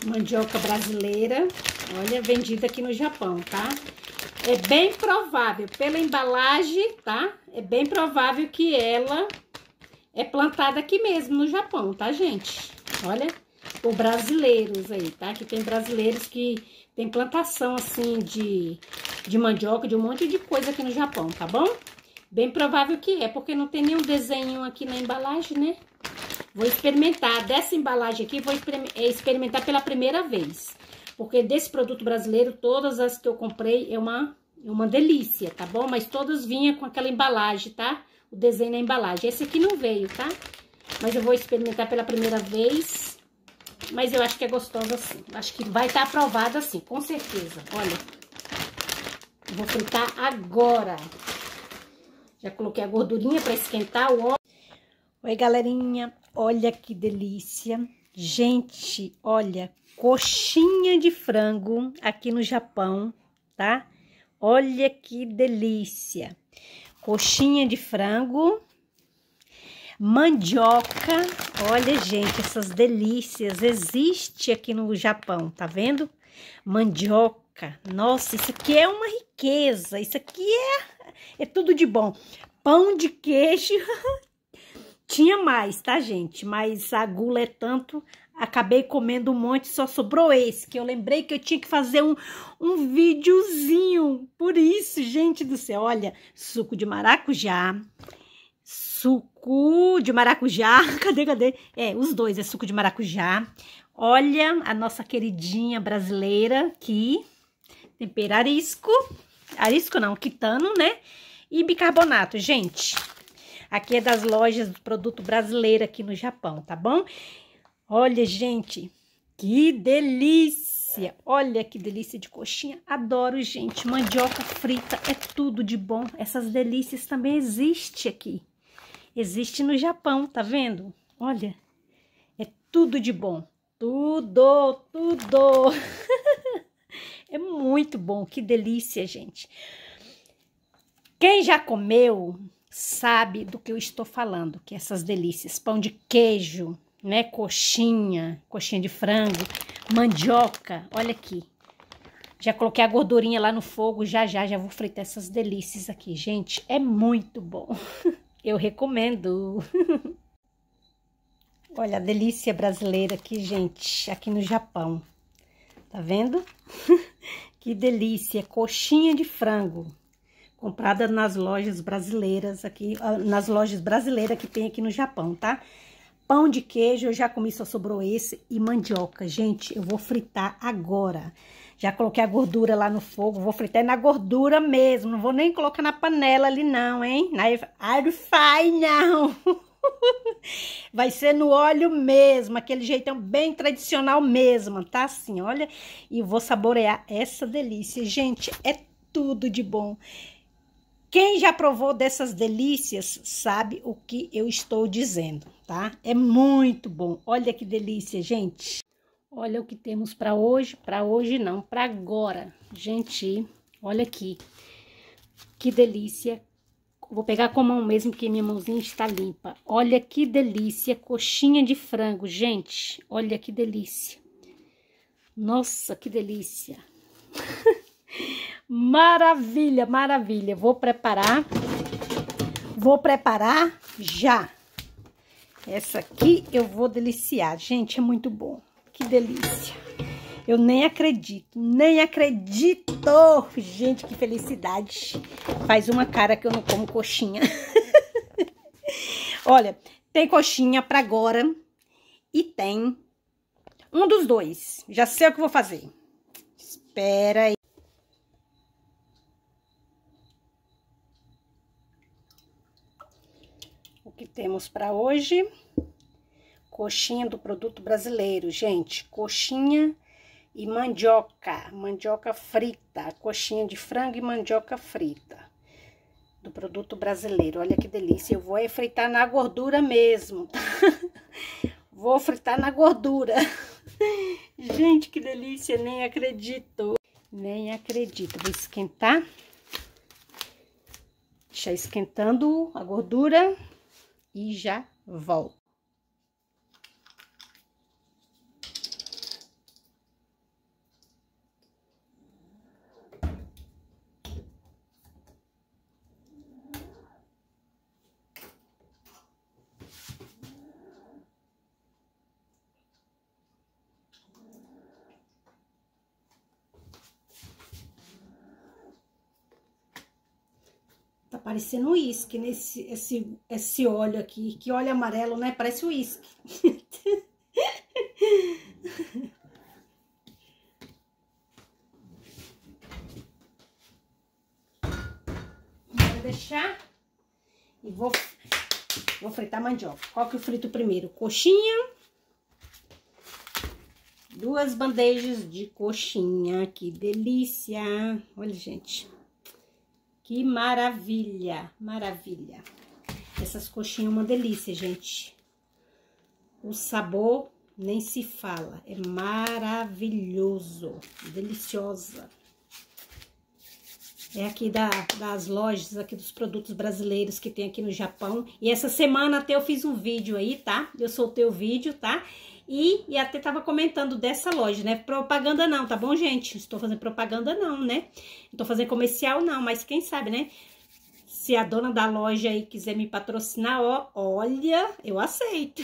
Mandioca brasileira, olha, vendida aqui no Japão, tá? É bem provável, pela embalagem, tá? É bem provável que ela é plantada aqui mesmo no Japão, tá, gente? Olha, por brasileiros aí, tá? Que tem brasileiros que tem plantação, assim, de mandioca, de um monte de coisa aqui no Japão, tá bom? Bem provável que é, porque não tem nenhum desenho aqui na embalagem, né? Vou experimentar dessa embalagem aqui, vou experimentar pela primeira vez. Porque desse produto brasileiro, todas as que eu comprei é uma delícia, tá bom? Mas todas vinham com aquela embalagem, tá? O desenho na embalagem. Esse aqui não veio, tá? Mas eu vou experimentar pela primeira vez. Mas eu acho que é gostoso assim. Acho que vai estar aprovado assim, com certeza. Olha. Eu vou fritar agora. Já coloquei a gordurinha para esquentar o óleo. Oi, galerinha. Olha que delícia. Gente, olha. Coxinha de frango aqui no Japão, tá? Olha que delícia. Coxinha de frango. Mandioca. Olha, gente, essas delícias. Existe aqui no Japão, tá vendo? Mandioca. Nossa, isso aqui é uma riqueza. Isso aqui é tudo de bom. Pão de queijo. Tinha mais, tá, gente? Mas a gula é tanto, acabei comendo um monte, só sobrou esse, que eu lembrei que eu tinha que fazer um videozinho. Por isso, gente do céu, olha, suco de maracujá, cadê? É, os dois, é suco de maracujá. Olha, a nossa queridinha brasileira aqui, tempero arisco não, quitano, né? E bicarbonato, gente. Aqui é das lojas do produto brasileiro aqui no Japão, tá bom? Olha, gente, que delícia! Olha que delícia de coxinha. Adoro, gente. Mandioca frita é tudo de bom. Essas delícias também existem aqui. Existe no Japão, tá vendo? Olha, é tudo de bom. Tudo. É muito bom, que delícia, gente. Quem já comeu sabe do que eu estou falando, que essas delícias, pão de queijo, né, coxinha de frango, mandioca, olha aqui. Já coloquei a gordurinha lá no fogo, já vou fritar essas delícias aqui, gente, é muito bom. Eu recomendo. Olha a delícia brasileira aqui, gente, aqui no Japão. Tá vendo? Que delícia, coxinha de frango. Comprada nas lojas brasileiras aqui, nas lojas brasileiras que tem aqui no Japão, tá? Pão de queijo, eu já comi, só sobrou esse. E mandioca, gente, eu vou fritar agora. Já coloquei a gordura lá no fogo, vou fritar na gordura mesmo. Não vou nem colocar na panela ali não, hein? Na air fry, não. Vai ser no óleo mesmo, aquele jeitão bem tradicional mesmo, tá? Assim, olha. E vou saborear essa delícia. Gente, é tudo de bom. Quem já provou dessas delícias sabe o que eu estou dizendo, tá? É muito bom. Olha que delícia, gente. Olha o que temos para hoje não, para agora. Gente, olha aqui. Que delícia. Vou pegar com a mão mesmo, porque minha mãozinha está limpa. Olha que delícia, coxinha de frango, gente. Olha que delícia. Nossa, que delícia. Maravilha, maravilha. Vou preparar já. Essa aqui eu vou deliciar. Gente, é muito bom. Que delícia. Eu nem acredito. Gente, que felicidade. Faz uma cara que eu não como coxinha. Olha, tem coxinha pra agora e tem um dos dois. Já sei o que eu vou fazer. Espera aí. O que temos para hoje? Coxinha do produto brasileiro, gente. Coxinha e mandioca frita. Coxinha de frango e mandioca frita. Do produto brasileiro. Olha que delícia. Eu vou fritar na gordura mesmo, tá? Vou fritar na gordura. Gente, que delícia. Nem acredito. Nem acredito. Vou esquentar. Deixar esquentando a gordura. E já volto. parecendo uísque nesse esse óleo aqui. Que óleo amarelo, né? Parece uísque. Vou deixar e vou fritar a mandioca. Qual que eu frito primeiro? Coxinha. 2 bandejas de coxinha. Que delícia! Olha, gente. Que maravilha! Maravilha! Essas coxinhas é uma delícia, gente. O sabor nem se fala. É maravilhoso. Deliciosa. É aqui das lojas, aqui dos produtos brasileiros que tem aqui no Japão. E essa semana até eu fiz um vídeo aí, tá? Eu soltei o vídeo, tá? E até tava comentando dessa loja, né? Propaganda não, tá bom, gente? Não estou fazendo propaganda não, né? Não tô fazendo comercial não, mas quem sabe, né? Se a dona da loja aí quiser me patrocinar, ó, olha, eu aceito.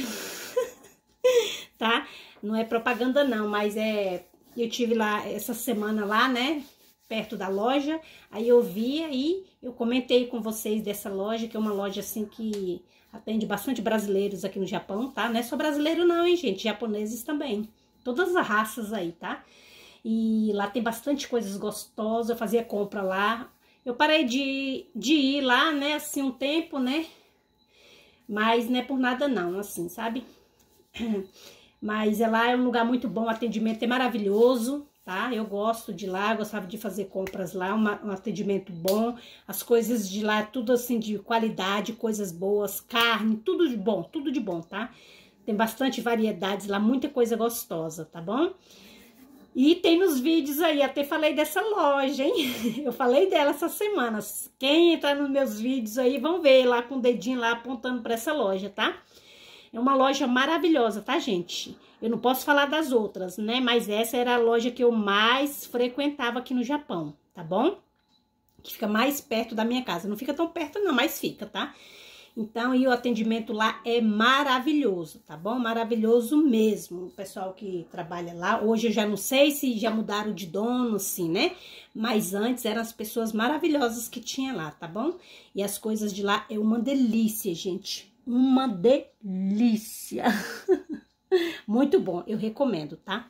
Tá? Não é propaganda não, mas eu tive lá essa semana lá, né? Perto da loja, aí eu vi aí, eu comentei com vocês dessa loja, que é uma loja assim que atende bastante brasileiros aqui no Japão, tá? Não é só brasileiro não, hein, gente? Japoneses também. Todas as raças aí, tá? E lá tem bastante coisas gostosas, eu fazia compra lá. Eu parei de ir lá, né, assim, um tempo, né? Mas não é por nada não, assim, sabe? Mas lá é um lugar muito bom, o atendimento é maravilhoso, tá? Eu gosto de lá, gostava de fazer compras lá, um atendimento bom, as coisas de lá, tudo assim de qualidade, coisas boas, carne, tudo de bom, tá? Tem bastante variedades lá, muita coisa gostosa, tá bom? E tem nos vídeos aí, até falei dessa loja, hein? Eu falei dela essa semana. Quem entrar nos meus vídeos aí, vão ver lá com o dedinho lá apontando para essa loja, tá? É uma loja maravilhosa, tá, gente? Eu não posso falar das outras, né? Mas essa era a loja que eu mais frequentava aqui no Japão, tá bom? Que fica mais perto da minha casa. Não fica tão perto não, mas fica, tá? Então, e o atendimento lá é maravilhoso, tá bom? Maravilhoso mesmo, o pessoal que trabalha lá. Hoje eu já não sei se já mudaram de dono, assim, né? Mas antes eram as pessoas maravilhosas que tinha lá, tá bom? E as coisas de lá é uma delícia, gente. Uma delícia. Muito bom, eu recomendo, tá?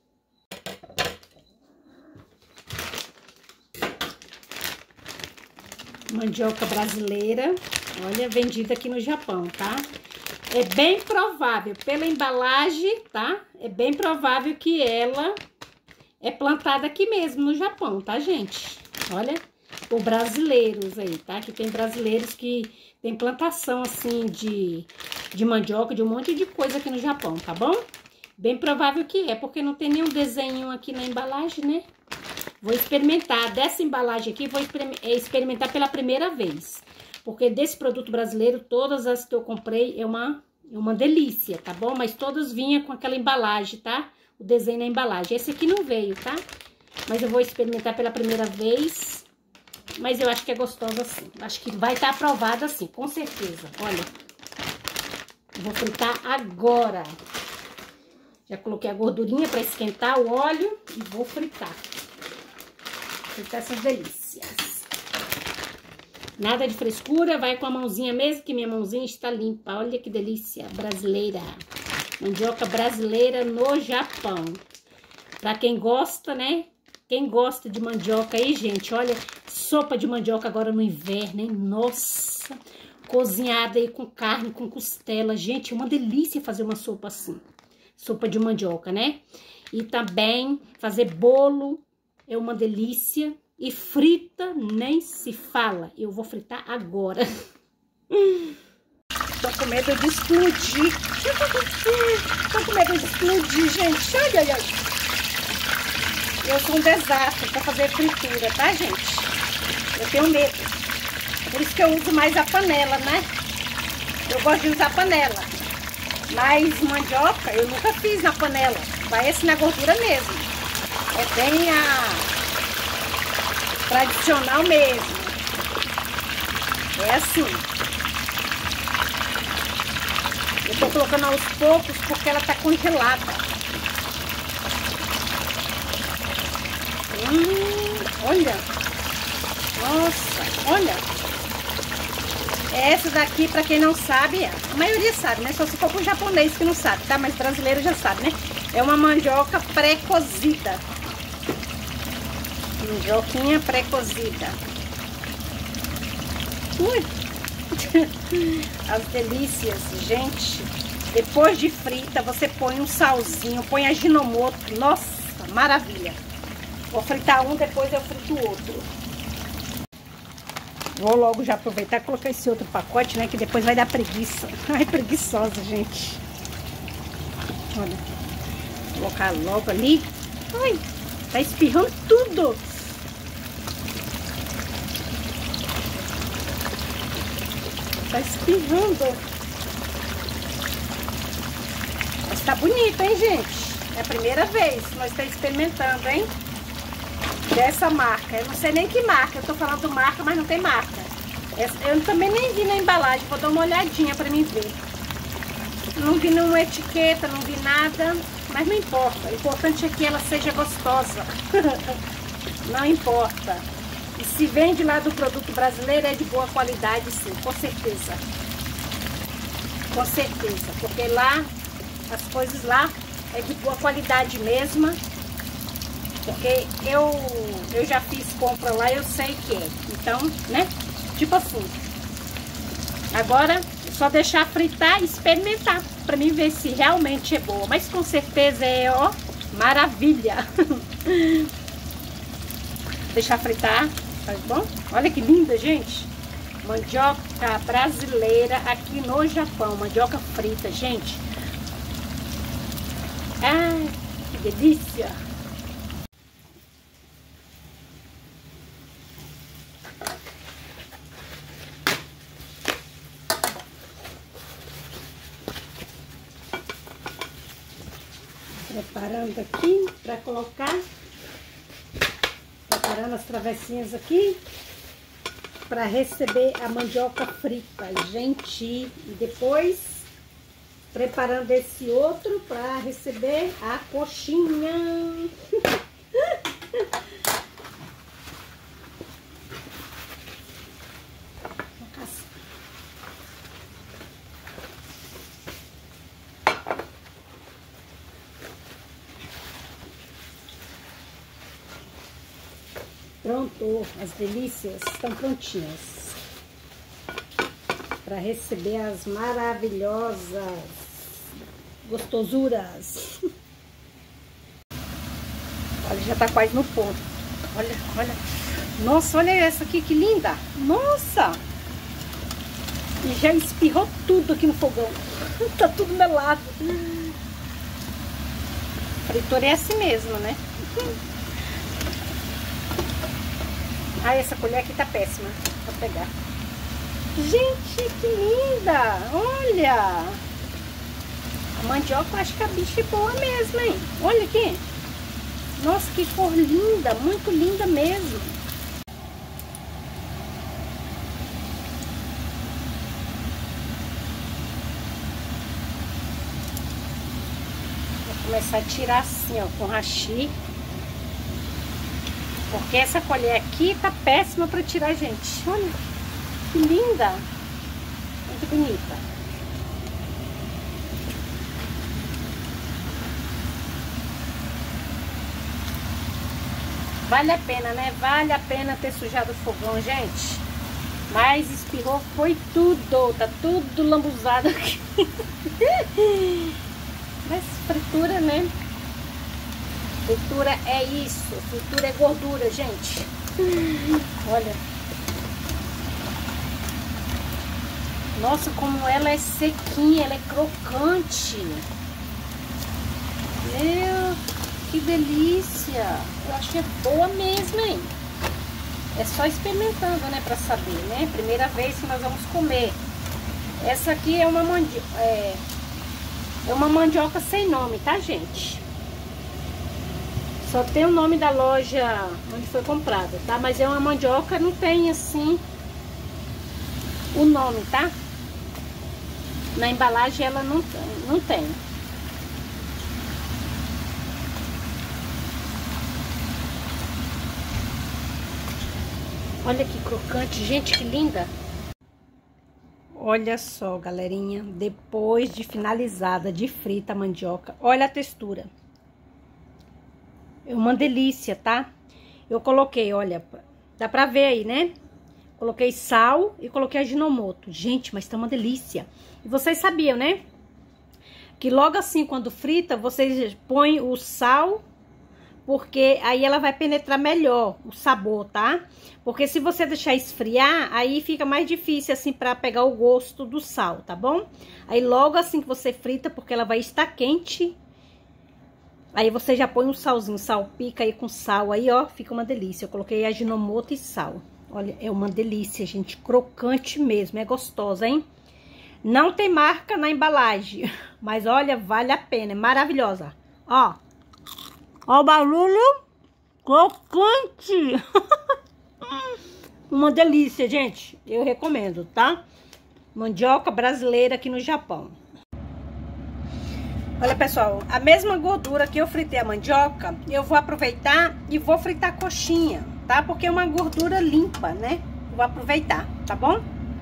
Mandioca brasileira, olha, vendida aqui no Japão, tá? É bem provável, pela embalagem, tá? É bem provável que ela é plantada aqui mesmo no Japão, tá, gente? Olha, por brasileiros aí, tá? Que tem brasileiros que tem plantação, assim, de mandioca, de um monte de coisa aqui no Japão, tá bom? Bem provável que é, porque não tem nenhum desenho aqui na embalagem, né? Vou experimentar dessa embalagem aqui, vou experimentar pela primeira vez. Porque desse produto brasileiro, todas as que eu comprei é uma delícia, tá bom? Mas todas vinham com aquela embalagem, tá? O desenho na embalagem. Esse aqui não veio, tá? Mas eu vou experimentar pela primeira vez. Mas eu acho que é gostoso assim. Acho que vai estar aprovado assim, com certeza. Olha. Vou fritar agora. Já coloquei a gordurinha para esquentar o óleo e vou fritar. Fritar essas delícias. Nada de frescura, vai com a mãozinha mesmo, que minha mãozinha está limpa. Olha que delícia, brasileira. Mandioca brasileira no Japão. Pra quem gosta, né? Quem gosta de mandioca aí, gente, olha, sopa de mandioca agora no inverno, hein? Nossa, cozinhada aí com carne, com costela. Gente, é uma delícia fazer uma sopa assim. Sopa de mandioca, né? E também fazer bolo é uma delícia. E frita nem se fala. Eu vou fritar agora. Tô com medo de explodir. Tô com medo de explodir, gente. Ai, ai, ai. Eu sou um desastre pra fazer fritura, tá, gente? Eu tenho medo. Por isso que eu uso mais a panela, né? Eu gosto de usar a panela. Mas mandioca eu nunca fiz na panela. Vai assim na gordura mesmo. É bem tradicional mesmo. É assim. Eu tô colocando aos poucos porque ela tá congelada. Olha. Nossa, olha. Essa daqui, pra quem não sabe, a maioria sabe, né? Só se for pro japonês que não sabe, tá? Mas brasileiro já sabe, né? É uma mandioca pré-cozida. Mandioquinha pré-cozida. Ui! As delícias, gente. Depois de frita, você põe um salzinho, põe aginomoto. Nossa, maravilha. Vou fritar um, depois eu frito o outro. Vou logo já aproveitar e colocar esse outro pacote, né? Que depois vai dar preguiça. Ai, preguiçosa, gente. Olha. Vou colocar logo ali. Ai, tá espirrando tudo. Tá espirrando. Mas tá bonito, hein, gente? É a primeira vez que nós estamos experimentando, hein? Dessa marca. Eu não sei nem que marca. Eu tô falando marca, mas não tem marca. Eu também nem vi na embalagem. Vou dar uma olhadinha pra mim ver. Não vi nenhuma etiqueta, não vi nada. Mas não importa. O importante é que ela seja gostosa. Não importa. E se vende lá do produto brasileiro, é de boa qualidade, sim. Com certeza. Com certeza. Porque lá, as coisas lá é de boa qualidade mesmo. Porque eu já fiz compra lá, eu sei que é. Então, né? Tipo assim. Agora, é só deixar fritar e experimentar. Pra mim ver se realmente é boa. Mas com certeza é, ó, maravilha. Deixar fritar, tá bom? Olha que linda, gente. Mandioca brasileira aqui no Japão. Mandioca frita, gente. Ai, que delícia. Preparando aqui para colocar, preparando as travessinhas aqui para receber a mandioca frita, gente, e depois preparando esse outro para receber a coxinha. Pronto, as delícias estão prontinhas para receber as maravilhosas gostosuras. Olha, já tá quase no ponto. Olha, olha. Nossa, olha essa aqui, que linda. Nossa! E já espirrou tudo aqui no fogão. Tá tudo melado. Fritura é assim mesmo, né? Ah, essa colher aqui tá péssima. Vou pegar. Gente, que linda! Olha! A mandioca, eu acho que a bicha é boa mesmo, hein? Olha aqui. Nossa, que cor linda! Muito linda mesmo. Vou começar a tirar assim, ó, com hashi. Porque essa colher aqui tá péssima pra tirar, gente. Olha, que linda. Muito bonita. Vale a pena, né? Vale a pena ter sujado o fogão, gente. Mas espirrou, foi tudo. Tá tudo lambuzado aqui. Mas fritura, né? Fritura é isso, fritura é gordura, gente. Olha. Nossa, como ela é sequinha, ela é crocante. Meu, que delícia. Eu achei boa mesmo, hein? É só experimentando, né, pra saber, né? Primeira vez que nós vamos comer. Essa aqui é uma mandioca sem nome, tá, gente? Só tem o nome da loja onde foi comprada, tá? Mas é uma mandioca, não tem assim o nome, tá? Na embalagem ela não tem. Olha que crocante, gente, que linda. Olha só, galerinha, depois de finalizada de frita a mandioca, olha a textura. É uma delícia, tá? Eu coloquei, olha, dá pra ver aí, né? Coloquei sal e coloquei Ajinomoto. Gente, mas tá uma delícia. E vocês sabiam, né? Que logo assim, quando frita, vocês põem o sal, porque aí ela vai penetrar melhor o sabor, tá? Porque se você deixar esfriar, aí fica mais difícil assim pra pegar o gosto do sal, tá bom? Aí logo assim que você frita, porque ela vai estar quente, aí você já põe um salzinho, salpica aí com sal, aí ó, fica uma delícia. Eu coloquei Ajinomoto e sal. Olha, é uma delícia, gente, crocante mesmo, é gostosa, hein? Não tem marca na embalagem, mas olha, vale a pena, é maravilhosa. Ó, ó o barulho, crocante. Uma delícia, gente, eu recomendo, tá? Mandioca brasileira aqui no Japão. Olha, pessoal, a mesma gordura que eu fritei a mandioca, eu vou aproveitar e vou fritar a coxinha, tá? Porque é uma gordura limpa, né? Vou aproveitar, tá bom?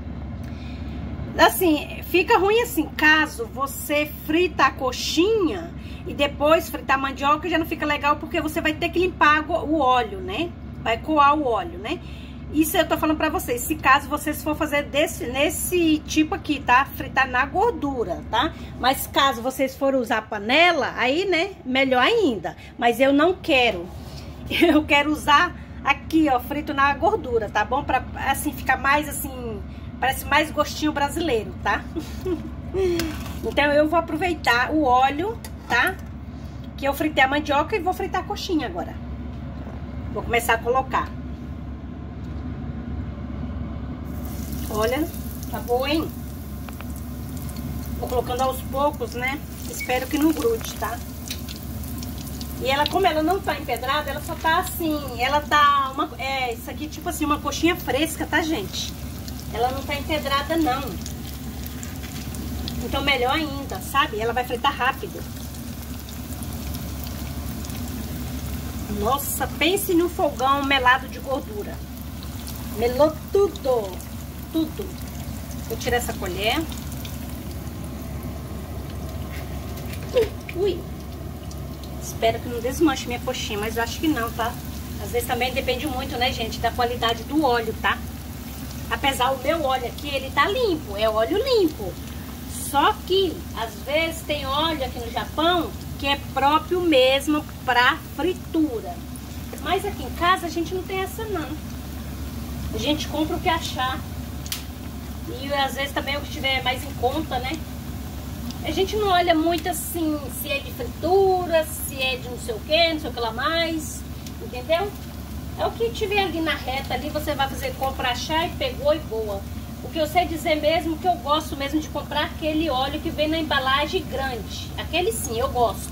Assim, fica ruim assim, caso você frita a coxinha e depois fritar a mandioca, já não fica legal, porque você vai ter que limpar o óleo, né? Vai coar o óleo, né? Isso eu tô falando pra vocês, se caso vocês for fazer nesse tipo aqui, tá? Fritar na gordura, tá? Mas caso vocês forem usar panela, aí, né, melhor ainda. Mas eu não quero. Eu quero usar aqui, ó, frito na gordura, tá bom? Pra, assim, ficar mais, assim, parece mais gostinho brasileiro, tá? Então, eu vou aproveitar o óleo, tá? Que eu fritei a mandioca e vou fritar a coxinha agora. Vou começar a colocar. Olha, tá boa, hein? Vou colocando aos poucos, né? Espero que não grude, tá? E ela, como ela não tá empedrada, ela só tá assim, ela tá isso aqui tipo assim, uma coxinha fresca, tá, gente? Ela não tá empedrada, não. Então, melhor ainda, sabe? Ela vai fritar rápido. Nossa, pense no fogão melado de gordura. Melou tudo. Tudo. Vou tirar essa colher. Ui. Espero que não desmanche minha coxinha, mas eu acho que não, tá? Às vezes também depende muito, né, gente, da qualidade do óleo, tá? Apesar o meu óleo aqui, ele tá limpo, é óleo limpo. Só que, às vezes, tem óleo aqui no Japão que é próprio mesmo pra fritura. Mas aqui em casa a gente não tem essa, não. A gente compra o que achar. E às vezes também o que tiver mais em conta, né? A gente não olha muito assim, se é de fritura, se é de não sei o que, não sei o que lá mais, entendeu? É o que tiver ali na reta, ali você vai fazer compra, achar e pegou e boa. O que eu sei dizer mesmo, que eu gosto mesmo de comprar aquele óleo que vem na embalagem grande. Aquele sim, eu gosto.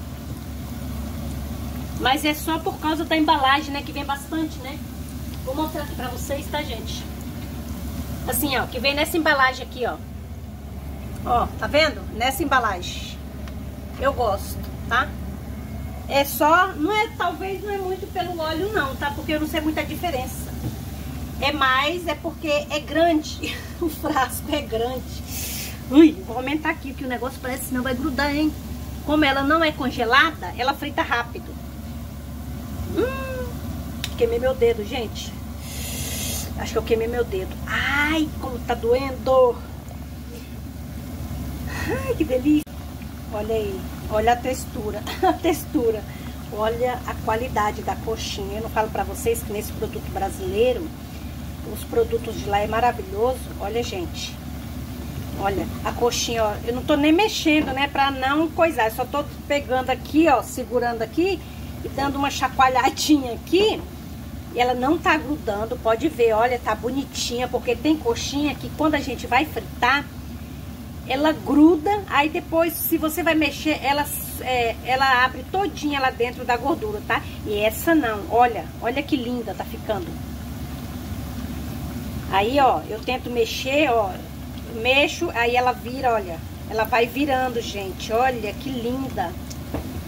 Mas é só por causa da embalagem, né, que vem bastante, né? Vou mostrar aqui pra vocês, tá, gente? Assim, ó, que vem nessa embalagem aqui, ó. Ó, tá vendo? Nessa embalagem. Eu gosto, tá? É só, não é, talvez não é muito pelo óleo não, tá? Porque eu não sei muita diferença. É mais, é porque é grande. O frasco é grande. Ui, vou aumentar aqui, que o negócio parece que não vai grudar, hein? Como ela não é congelada, ela frita rápido. Queimei meu dedo, gente. Acho que eu queimei meu dedo. Ai, como tá doendo. Ai, que delícia. Olha aí. Olha a textura. A textura. Olha a qualidade da coxinha. Eu não falo pra vocês que nesse produto brasileiro, os produtos de lá é maravilhoso. Olha, gente. Olha, a coxinha, ó. Eu não tô nem mexendo, né? Pra não coisar. Eu só tô pegando aqui, ó. Segurando aqui. E dando uma chacoalhadinha aqui. E ela não tá grudando, pode ver, olha, tá bonitinha, porque tem coxinha que quando a gente vai fritar, ela gruda, aí depois, se você vai mexer, ela abre todinha lá dentro da gordura, tá? E essa não, olha, olha que linda tá ficando. Aí, ó, eu tento mexer, ó, mexo, aí ela vira, olha, ela vai virando, gente, olha que linda.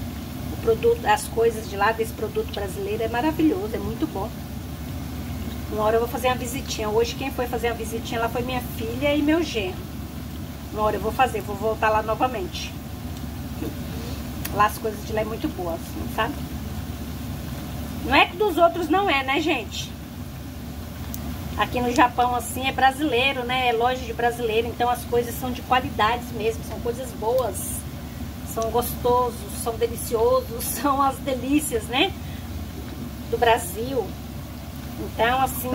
Produto, as coisas de lá desse produto brasileiro é maravilhoso, é muito bom. Uma hora eu vou fazer uma visitinha. Hoje quem foi fazer uma visitinha lá foi minha filha e meu genro. Uma hora eu vou fazer, vou voltar lá novamente. Lá as coisas de lá é muito boas, sabe? Não é que dos outros não é, né, gente? Aqui no Japão, assim, é brasileiro, né? É loja de brasileiro, então as coisas são de qualidades mesmo, são coisas boas. São gostosos, são deliciosos, são as delícias, né? Do Brasil. Então, assim,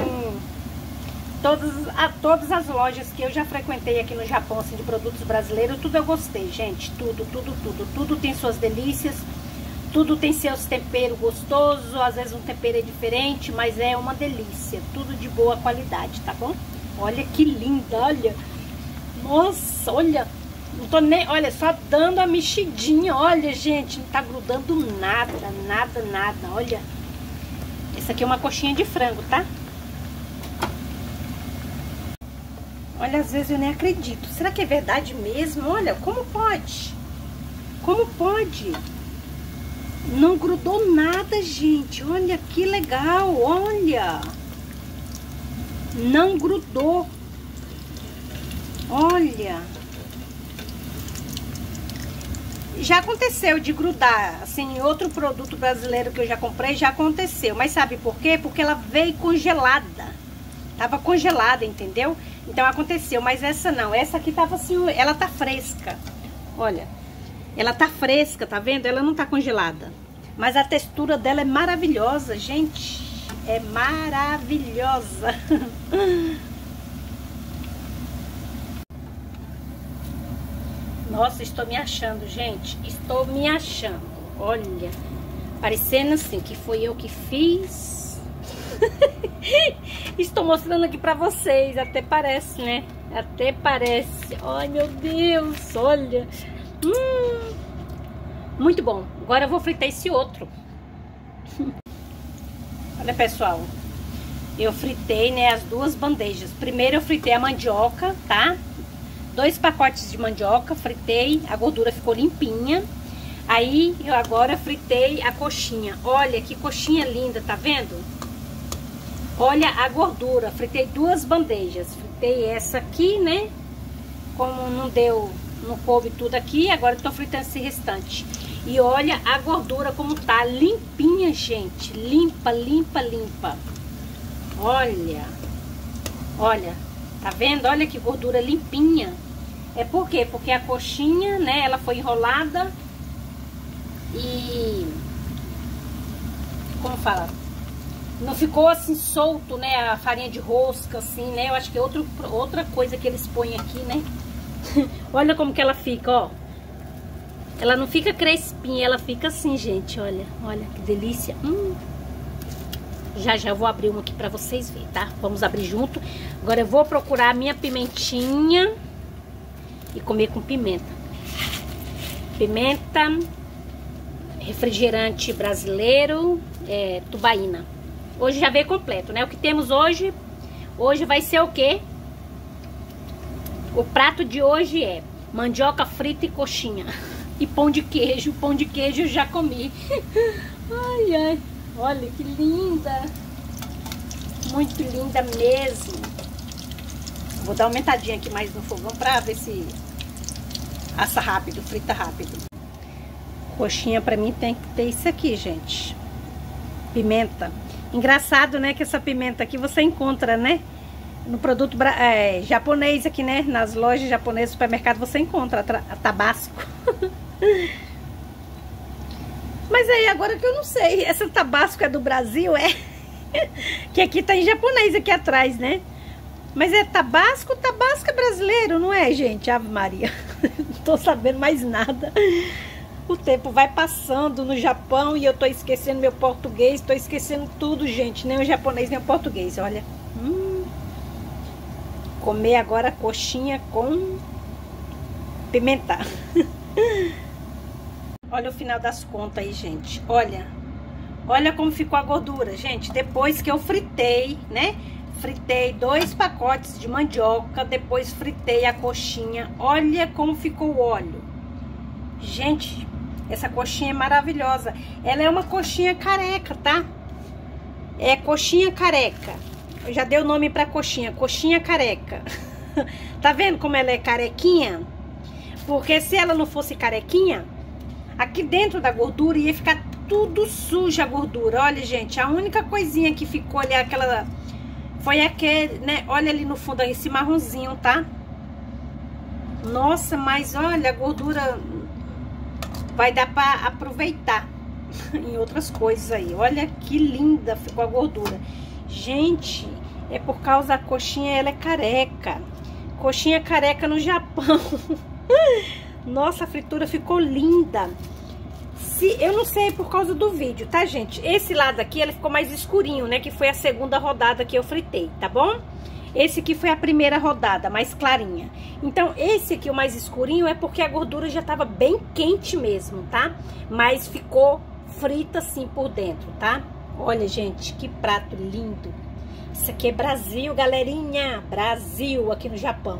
todas as lojas que eu já frequentei aqui no Japão, assim, de produtos brasileiros, tudo eu gostei, gente. Tudo tem suas delícias, tudo tem seus temperos gostosos, às vezes um tempero é diferente, mas é uma delícia. Tudo de boa qualidade, tá bom? Olha que linda, olha. Nossa, olha. Não tô nem, olha, só dando a mexidinha, olha, gente, não tá grudando nada, olha. Essa aqui é uma coxinha de frango, tá? Olha, às vezes eu nem acredito. Será que é verdade mesmo? Olha, como pode? Como pode? Não grudou nada, gente. Olha que legal, olha. Não grudou. Olha. Já aconteceu de grudar, assim, outro produto brasileiro que eu já comprei, já aconteceu. Mas sabe por quê? Porque ela veio congelada. Tava congelada, entendeu? Então aconteceu, mas essa não. Essa aqui tava assim, ela tá fresca. Olha, ela tá fresca, tá vendo? Ela não tá congelada. Mas a textura dela é maravilhosa, gente. É maravilhosa. Nossa, estou me achando, gente. Estou me achando. Olha, parecendo assim que foi eu que fiz. Estou mostrando aqui pra vocês. Até parece, né? Até parece. Ai, meu Deus, olha. Muito bom. Agora eu vou fritar esse outro. Olha, pessoal. Eu fritei, né, as duas bandejas. Primeiro eu fritei a mandioca, tá? 2 pacotes de mandioca, fritei, a gordura ficou limpinha. Aí, eu agora fritei a coxinha. Olha que coxinha linda, tá vendo? Olha a gordura, fritei 2 bandejas. Fritei essa aqui, né? Como não deu, não coube tudo aqui, agora eu tô fritando esse restante. E olha a gordura como tá, limpinha, gente. Limpa. Olha. Olha, tá vendo? Olha que gordura limpinha. É por quê? Porque a coxinha, né, ela foi enrolada e... como fala? Não ficou assim solto, né, a farinha de rosca, assim, né? Eu acho que é outra coisa que eles põem aqui, né? Olha como que ela fica, ó. Ela não fica crespinha, ela fica assim, gente, olha. Olha que delícia. Já eu vou abrir uma aqui pra vocês verem, tá? Vamos abrir junto. Agora eu vou procurar a minha pimentinha e comer com pimenta. Pimenta, refrigerante brasileiro, tubaína. Hoje já veio completo, né? O que temos hoje vai ser o quê? O prato de hoje é mandioca frita e coxinha. E pão de queijo. Pão de queijo eu já comi. Ai. Olha que linda. Muito linda mesmo. Vou dar uma aumentadinha aqui mais no fogão pra ver se assa rápido, frita rápido. Coxinha pra mim tem que ter isso aqui, gente. Pimenta. Engraçado, né, que essa pimenta aqui você encontra, né? No produto japonês aqui, né? Nas lojas japonesas, supermercado, você encontra a Tabasco. Mas aí, agora que eu não sei, essa Tabasco é do Brasil, que aqui tá em japonês aqui atrás, né? Mas é Tabasco é brasileiro, não é, gente? Ave Maria, não tô sabendo mais nada. O tempo vai passando no Japão e eu tô esquecendo meu português, tô esquecendo tudo, gente. Nem o japonês, nem o português, olha. Comer agora coxinha com pimenta. Olha o final das contas aí, gente. Olha como ficou a gordura, gente. Depois que eu fritei, né? Fritei 2 pacotes de mandioca. Depois fritei a coxinha. Olha como ficou o óleo. Gente, essa coxinha é maravilhosa. Ela é uma coxinha careca, tá? É coxinha careca. Eu já dei o nome pra coxinha, coxinha careca. Tá vendo como ela é carequinha? Porque se ela não fosse carequinha, aqui dentro da gordura ia ficar tudo suja a gordura. Olha, gente, a única coisinha que ficou ali, aquela... Foi aquele, né? Olha ali no fundo, esse marronzinho, tá? Nossa, mas olha, a gordura vai dar pra aproveitar em outras coisas aí. Olha que linda ficou a gordura. Gente, é por causa da coxinha, ela é careca. Coxinha careca no Japão. Nossa, a fritura ficou linda. Eu não sei por causa do vídeo, tá, gente? Esse lado aqui, ele ficou mais escurinho, né? Que foi a segunda rodada que eu fritei, tá bom? Esse aqui foi a primeira rodada, mais clarinha. Então, esse aqui, o mais escurinho, é porque a gordura já tava bem quente mesmo, tá? Mas ficou frita assim por dentro, tá? Olha, gente, que prato lindo. Isso aqui é Brasil, galerinha. Brasil, aqui no Japão.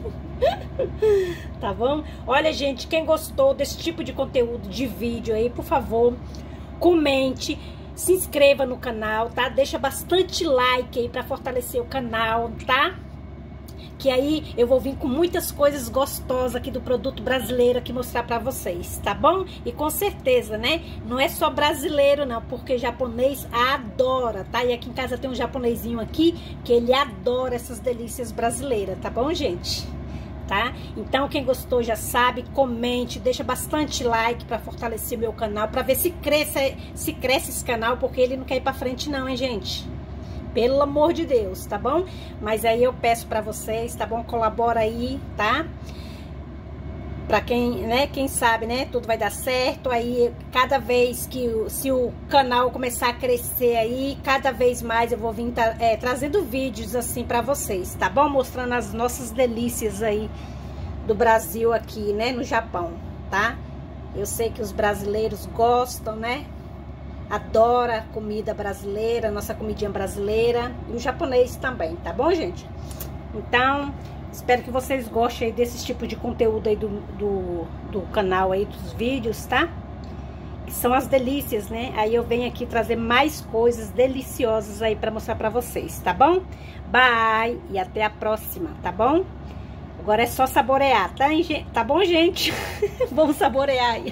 Tá bom? Olha, gente, quem gostou desse tipo de conteúdo, de vídeo aí, por favor, comente, se inscreva no canal, tá? Deixa bastante like aí pra fortalecer o canal, tá? Que aí eu vou vir com muitas coisas gostosas aqui do produto brasileiro aqui mostrar pra vocês, tá bom? E com certeza, né? Não é só brasileiro não, porque japonês adora, tá? E aqui em casa tem um japonesinho aqui que ele adora essas delícias brasileiras, tá bom, gente? Tá? Então, quem gostou já sabe, comente, deixa bastante like pra fortalecer meu canal, pra ver se cresce esse canal, porque ele não quer ir pra frente não, hein, gente? Pelo amor de Deus, tá bom? Mas aí eu peço pra vocês, tá bom? Colabora aí, tá? Pra quem, né? Quem sabe, né? Tudo vai dar certo. Aí, cada vez que... Se o canal começar a crescer aí, cada vez mais eu vou vir trazendo vídeos assim pra vocês, tá bom? Mostrando as nossas delícias aí do Brasil aqui, né? No Japão, tá? Eu sei que os brasileiros gostam, né? Adora comida brasileira, nossa comidinha brasileira. E o japonês também, tá bom, gente? Então, espero que vocês gostem aí desse tipo de conteúdo aí do canal aí, dos vídeos, tá? Que são as delícias, né? Aí eu venho aqui trazer mais coisas deliciosas aí pra mostrar pra vocês, tá bom? Bye! E até a próxima, tá bom? Agora é só saborear, tá, tá bom, gente? Vamos saborear aí.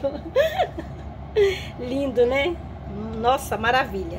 Lindo, né? Nossa, maravilha.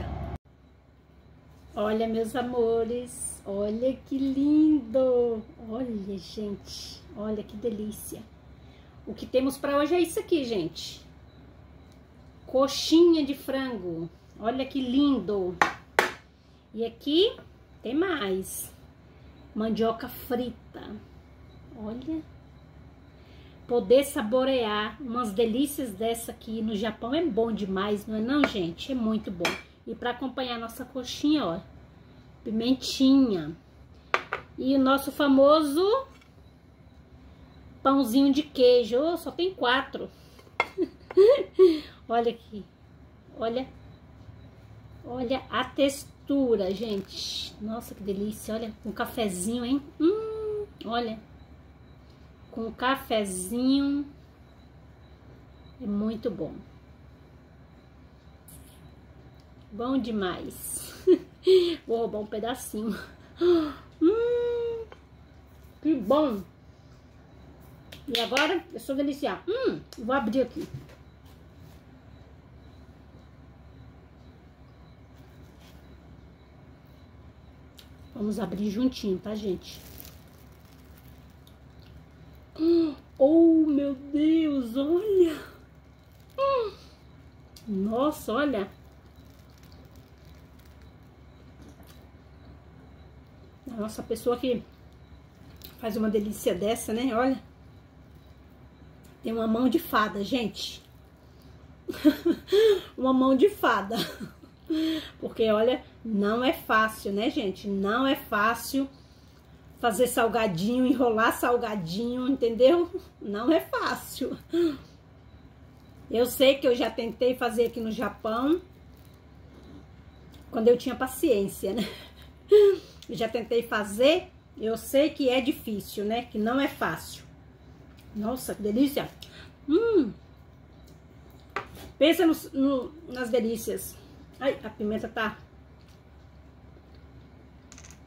Olha, meus amores, olha que lindo. Olha, gente, olha que delícia. O que temos para hoje é isso aqui, gente. Coxinha de frango. Olha que lindo. E aqui tem mais. Mandioca frita. Olha. Poder saborear umas delícias dessa aqui no Japão é bom demais, não é não, gente? É muito bom. E para acompanhar nossa coxinha, ó, pimentinha. E o nosso famoso pãozinho de queijo. Oh, só tem 4. Olha aqui. Olha. Olha a textura, gente. Nossa, que delícia. Olha, um cafezinho, hein? Olha. Com um cafezinho. É muito bom. Bom demais. Vou roubar um pedacinho. Que bom. E agora, eu sou deliciar. Vou abrir aqui. Vamos abrir juntinho, tá, gente? Oh, meu Deus, olha. Nossa, olha. Nossa, a pessoa que faz uma delícia dessa, né? Olha. Tem uma mão de fada, gente. Uma mão de fada. Porque, olha, não é fácil, né, gente? Não é fácil fazer salgadinho, enrolar salgadinho, entendeu? Não é fácil. Eu sei que eu já tentei fazer aqui no Japão, quando eu tinha paciência, né? Eu já tentei fazer, eu sei que é difícil, né? Que não é fácil. Nossa, que delícia! Pensa nas delícias. Ai, a pimenta tá...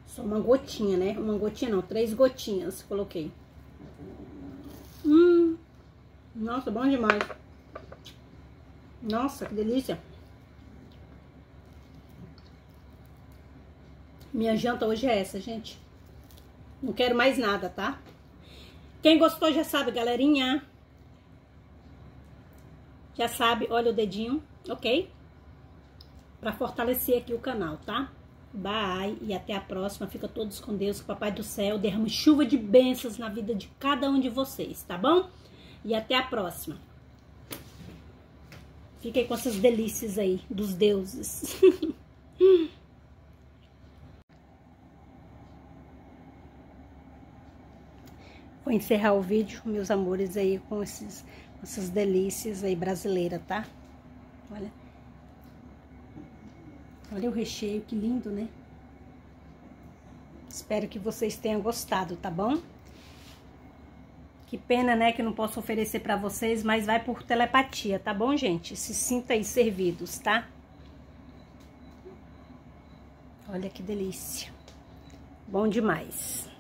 Só uma gotinha, né? Uma gotinha não, 3 gotinhas coloquei. Nossa, bom demais. Nossa, que delícia. Minha janta hoje é essa, gente. Não quero mais nada, tá? Quem gostou já sabe, galerinha. Já sabe, olha o dedinho, ok? Pra fortalecer aqui o canal, tá? Bye e até a próxima. Fica todos com Deus, que o Papai do Céu derrame chuva de bênçãos na vida de cada um de vocês, tá bom? E até a próxima. Fiquem com essas delícias aí dos deuses. Vou encerrar o vídeo, meus amores, aí com essas delícias aí brasileiras, tá? Olha. Olha o recheio, que lindo, né? Espero que vocês tenham gostado, tá bom? Que pena, né, que não posso oferecer pra vocês, mas vai por telepatia, tá bom, gente? Se sinta aí servidos, tá? Olha que delícia. Bom demais.